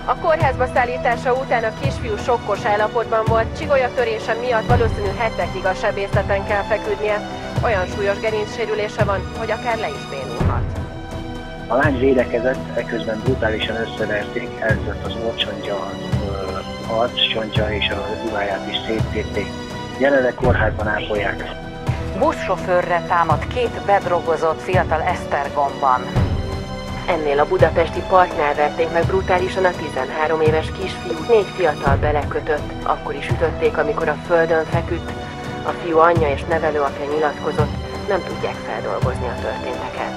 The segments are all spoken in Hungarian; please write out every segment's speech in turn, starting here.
A kórházba szállítása után a kisfiú sokkos állapotban volt, csigolyatörése miatt valószínű hetekig a sebészeten kell feküdnie. Olyan súlyos gerincsérülése van, hogy akár le is bénulhat. A lány védekezett, eközben brutálisan összeverték, eltört az orrcsontja, az arccsontja és a ruháját is széttépték. Jelenleg kórházban ápolják. Buszsofőrre támad 2 bedrogozott fiatal Esztergomban. Ennél a budapesti parknál verték meg brutálisan a 13 éves kisfiút, 4 fiatal belekötött. Akkor is ütötték, amikor a földön feküdt. A fiú anyja és nevelőapja nyilatkozott, nem tudják feldolgozni a történteket.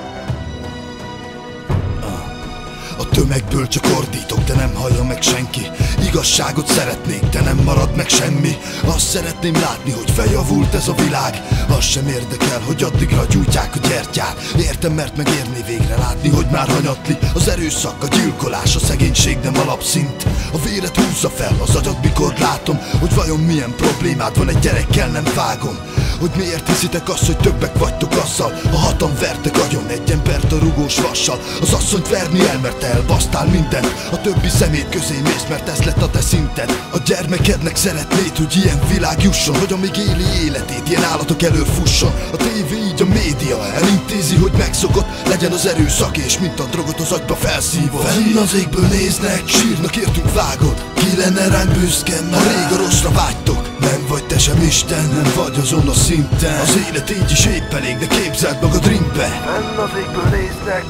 A tömegből csak ordítok, de nem hallja meg senki. Igazságot szeretnék, de nem marad meg semmi. Azt szeretném látni, hogy feljavult ez a világ. Az sem érdekel, hogy addigra gyújtják a gyertyát. Értem, mert megérné végre látni, hogy már hanyatli. Az erőszak, a gyilkolás, a szegénység nem alapszint. A véret húzza fel az agyad, mikor látom, hogy vajon milyen problémád van egy gyerekkel, nem vágom. Hogy miért hiszitek azt, hogy többek vagytok azzal, ha hatan vertek agyon egy embert a rugós vassal. Az asszonyt verni elmerte, elbasztál mindent. A többi szemét közé mész, mert ez lett a te szinted. A gyermekednek szeretnéd, hogy ilyen világ jusson, hogy amíg éli életét, ilyen állatok előfusson. A tévé így a média elintézi, hogy megszokott legyen az erőszak, és mint a drogot az agyba felszívod. Fenn az égből néznek, sírnak értünk vágod. Ki lenne ránk büszke, ha rég a rosszra vágytok. Nem vagy te sem Isten, nem vagy azon a szinten. Az élet így is épp elég, de képzeld magad ringbe. Fenn az égből néznek,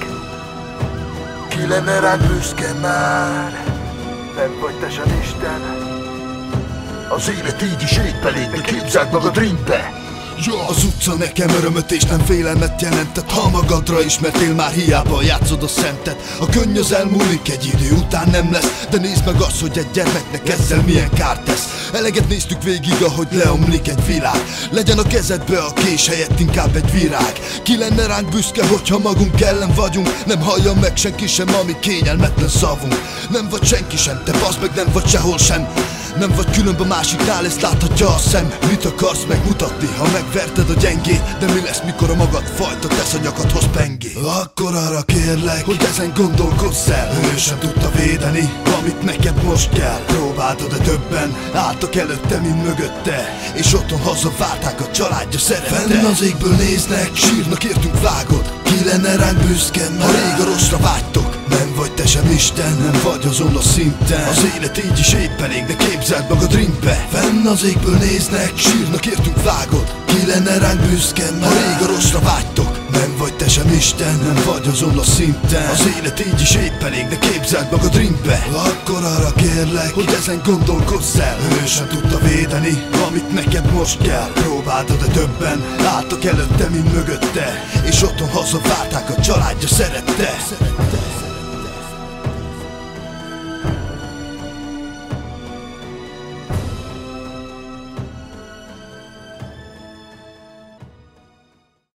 ki lenne rád büszke már. Nem vagy te sem Isten. Az élet így is épp elég, de képzeld magad ringbe. Az utca nekem örömöt és nem félelmet jelentett. Ha magadra ismertél, már hiába játszod a szentet. A könny az elmúlik, egy idő után nem lesz. De nézd meg azt, hogy egy gyermeknek ezzel milyen kárt tesz. Eleget néztük végig, ahogy leomlik egy világ. Legyen a kezedbe a kés helyett inkább egy virág. Ki lenne ránk büszke, hogyha magunk ellen vagyunk. Nem hallja meg senki sem, ami kényelmetlen szavunk. Nem vagy senki sem, te bazd meg, nem vagy sehol sem. Nem vagy különb a másiknál, ezt láthatja a szem. Mit akarsz megmutatni, ha megverted a gyengét? De mi lesz, mikor a magad fajta tesz a nyakadhoz pengét? Akkor arra kérlek, hogy ezen gondolkodsz el. Ő sem tudta védeni, amit neked most kell. Próbáltad-e többen, álltak előtte, mint mögötte, és otthon hazavárták a családja szerette. Fenn az égből néznek, sírnak értünk vágod. Ki lenne ránk büszke, ha rég a rosszra vágytok. Nem vagy te sem Isten, nem vagy azon a szinten. Az élet így is épp elég, de képzeld magad ringbe. Fenn az égből néznek, sírnak értünk vágod. Ki lenne ránk büszke, ha rég a rosszra vágytok. Nem vagy te sem Isten, nem vagy azon a szinten. Az élet így is épp elég, de képzeld magad ringbe. Akkor arra kérlek, hogy ezen gondolkodsz el. Ő sem tudta védeni, amit neked most kell. Próbáltad-e többen, álltak előtte, mint mögötte, és otthon hazavárták a családja szerette.